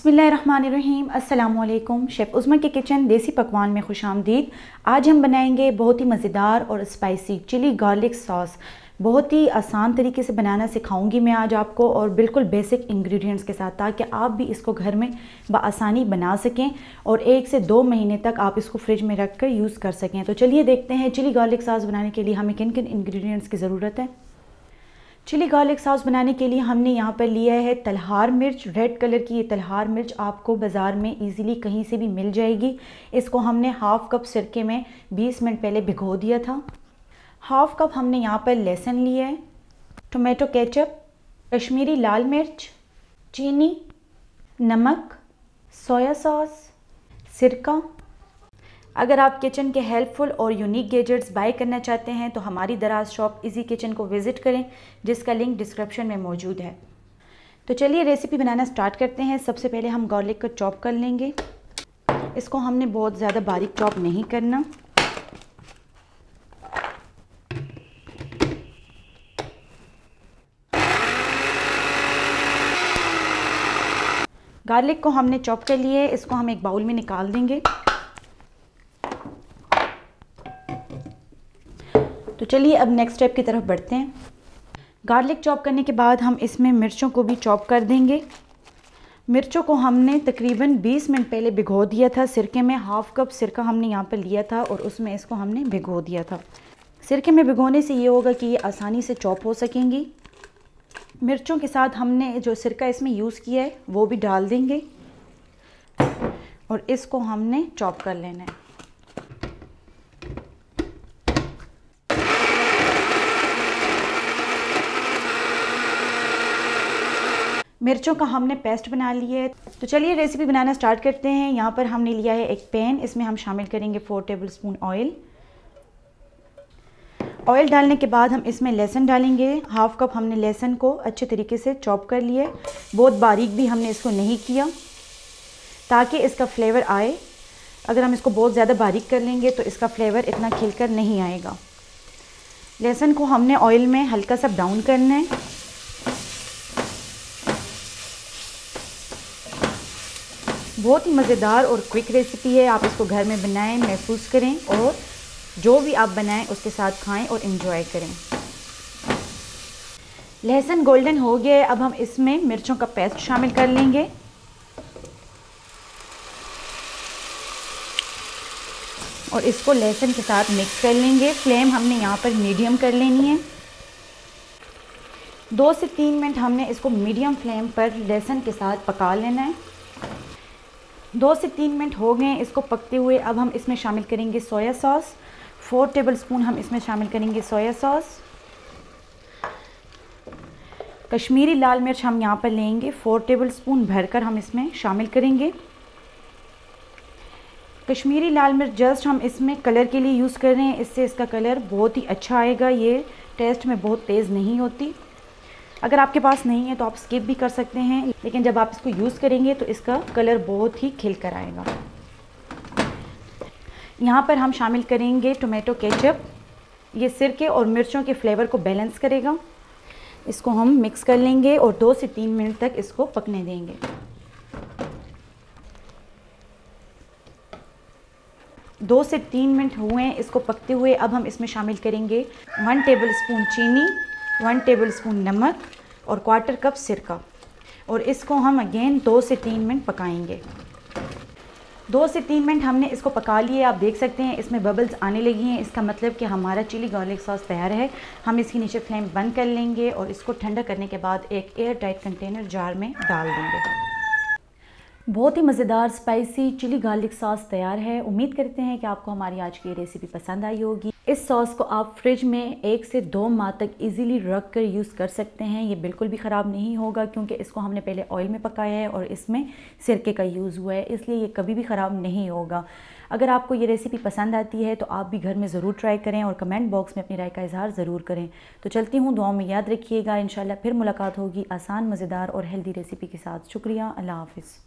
बिस्मिल्लाहिर्रहमानिर्रहीम। अस्सलामुअलैकुम। शेफ़ उज़्मा के किचन देसी पकवान में खुशामदीद। आज हम बनाएंगे बहुत ही मज़ेदार और स्पाइसी चिली गार्लिक सॉस। बहुत ही आसान तरीके से बनाना सिखाऊंगी मैं आज आपको, और बिल्कुल बेसिक इंग्रेडिएंट्स के साथ, ताकि आप भी इसको घर में बआसानी बना सकें और 1 से 2 महीने तक आप इसको फ्रिज में रख कर यूज़ कर सकें। तो चलिए देखते हैं चिली गार्लिक सॉस बनाने के लिए हमें किन किन इंग्रेडिएंट्स की ज़रूरत है। चिली गार्लिक सॉस बनाने के लिए हमने यहाँ पर लिया है तलहार मिर्च। रेड कलर की ये तलहार मिर्च आपको बाज़ार में इजीली कहीं से भी मिल जाएगी। इसको हमने हाफ़ कप सिरके में 20 मिनट पहले भिगो दिया था। हाफ़ कप हमने यहाँ पर लहसुन लिया है, टोमेटो केचप, कश्मीरी लाल मिर्च, चीनी, नमक, सोया सॉस, सिरका। अगर आप किचन के हेल्पफुल और यूनिक गैजेट्स बाय करना चाहते हैं तो हमारी दराज शॉप इजी किचन को विज़िट करें, जिसका लिंक डिस्क्रिप्शन में मौजूद है। तो चलिए रेसिपी बनाना स्टार्ट करते हैं। सबसे पहले हम गार्लिक को चॉप कर लेंगे। इसको हमने बहुत ज़्यादा बारीक चॉप नहीं करना। गार्लिक को हमने चॉप कर लिया है, इसको हम एक बाउल में निकाल देंगे। तो चलिए अब नेक्स्ट स्टेप की तरफ बढ़ते हैं। गार्लिक चॉप करने के बाद हम इसमें मिर्चों को भी चॉप कर देंगे। मिर्चों को हमने तकरीबन 20 मिनट पहले भिगो दिया था सिरके में। हाफ़ कप सिरका हमने यहाँ पर लिया था और उसमें इसको हमने भिगो दिया था। सिरके में भिगोने से ये होगा कि ये आसानी से चॉप हो सकेंगी। मिर्चों के साथ हमने जो सिरका इसमें यूज़ किया है वो भी डाल देंगे और इसको हमने चॉप कर लेना है। मिर्चों का हमने पेस्ट बना लिया है। तो चलिए रेसिपी बनाना स्टार्ट करते हैं। यहाँ पर हमने लिया है एक पैन, इसमें हम शामिल करेंगे 4 टेबलस्पून ऑयल। ऑयल डालने के बाद हम इसमें लहसुन डालेंगे। हाफ़ कप हमने लहसुन को अच्छे तरीके से चॉप कर लिया है। बहुत बारीक भी हमने इसको नहीं किया ताकि इसका फ्लेवर आए। अगर हम इसको बहुत ज़्यादा बारीक कर लेंगे तो इसका फ्लेवर इतना खिलकर नहीं आएगा। लहसुन को हमने ऑयल में हल्का सा ब्राउन करना है। बहुत ही मज़ेदार और क्विक रेसिपी है। आप इसको घर में बनाएं, महफूज करें और जो भी आप बनाएं उसके साथ खाएं और इन्जॉय करें। लहसुन गोल्डन हो गया है। अब हम इसमें मिर्चों का पेस्ट शामिल कर लेंगे और इसको लहसुन के साथ मिक्स कर लेंगे। फ्लेम हमने यहाँ पर मीडियम कर लेनी है। 2 से 3 मिनट हमने इसको मीडियम फ्लेम पर लहसुन के साथ पका लेना है। 2 से 3 मिनट हो गए इसको पकते हुए। अब हम इसमें शामिल करेंगे सोया सॉस। 4 टेबलस्पून हम इसमें शामिल करेंगे सोया सॉस। कश्मीरी लाल मिर्च हम यहाँ पर लेंगे 4 टेबलस्पून भरकर हम इसमें शामिल करेंगे। कश्मीरी लाल मिर्च जस्ट हम इसमें कलर के लिए यूज़ कर रहे हैं, इससे इसका कलर बहुत ही अच्छा आएगा। ये टेस्ट में बहुत तेज़ नहीं होती। अगर आपके पास नहीं है तो आप स्किप भी कर सकते हैं, लेकिन जब आप इसको यूज़ करेंगे तो इसका कलर बहुत ही खिल कर आएगा। यहाँ पर हम शामिल करेंगे टोमेटो केचप। ये सिरके और मिर्चों के फ्लेवर को बैलेंस करेगा। इसको हम मिक्स कर लेंगे और 2 से 3 मिनट तक इसको पकने देंगे। 2 से 3 मिनट हुए हैं इसको पकते हुए। अब हम इसमें शामिल करेंगे 1 टेबलस्पून चीनी, 1 टेबलस्पून नमक और 1/4 कप सिरका, और इसको हम अगेन 2 से 3 मिनट पकाएंगे। 2 से 3 मिनट हमने इसको पका लिए। आप देख सकते हैं इसमें बबल्स आने लगी हैं। इसका मतलब कि हमारा चिली गार्लिक सॉस तैयार है। हम इसकी नीचे फ्लेम बंद कर लेंगे और इसको ठंडा करने के बाद एक एयर टाइट कंटेनर जार में डाल देंगे। बहुत ही मज़ेदार स्पाइसी चिली गार्लिक सॉस तैयार है। उम्मीद करते हैं कि आपको हमारी आज की रेसिपी पसंद आई होगी। इस सॉस को आप फ्रिज में 1 से 2 माह तक इजीली रख कर यूज़ कर सकते हैं। ये बिल्कुल भी ख़राब नहीं होगा क्योंकि इसको हमने पहले ऑयल में पकाया है और इसमें सिरके का यूज़ हुआ है, इसलिए ये कभी भी ख़राब नहीं होगा। अगर आपको ये रेसिपी पसंद आती है तो आप भी घर में ज़रूर ट्राई करें और कमेंट बॉक्स में अपनी राय का इजहार ज़रूर करें। तो चलती हूँ, दुआओं में याद रखिएगा। इंशाल्लाह फिर मुलाकात होगी आसान, मज़ेदार और हेल्दी रेसिपी के साथ। शुक्रिया, अल्लाह हाफ़िज़।